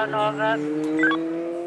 l'onore.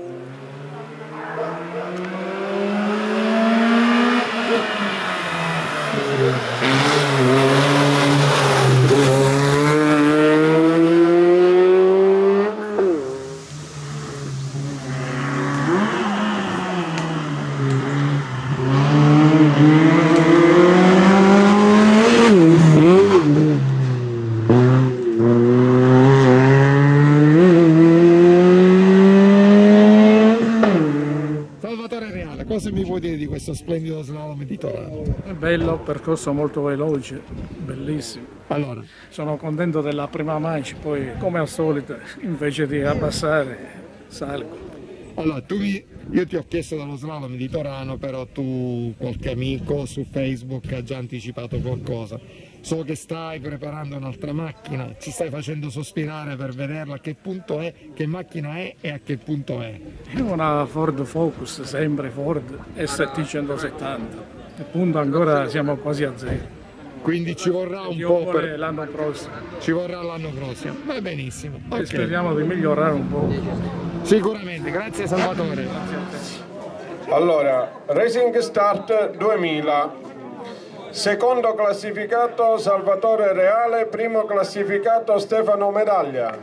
Salvatore Reale, cosa mi puoi dire di questo splendido slalom di Torano? È bello, percorso molto veloce, bellissimo. Allora, Sono contento della prima manche, poi come al solito, invece di abbassare, salgo. allora io ti ho chiesto dello slalom di Torano, però tu, qualche amico su Facebook ha già anticipato qualcosa. So che stai preparando un'altra macchina, ci stai facendo sospirare per vederla a che punto è, che macchina è e a che punto è. È una Ford Focus, sempre Ford ST170. Il punto ancora siamo quasi a zero. Quindi ci vorrà un Dio po' vuole per... l'anno prossimo. ci vorrà l'anno prossimo. Va benissimo. E Ok. speriamo di migliorare un po'. Sicuramente, grazie Salvatore. Allora, Racing Start 2000, secondo classificato Salvatore Reale, primo classificato Stefano Medaglia.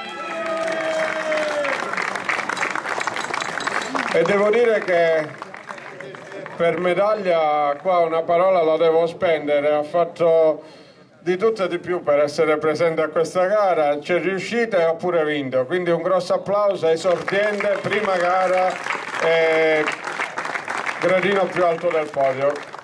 E devo dire che per Medaglia qua una parola la devo spendere, ha fatto di tutto e di più per essere presente a questa gara, c'è riuscita e ha pure vinto, quindi un grosso applauso, esordiente, prima gara, gradino più alto del podio.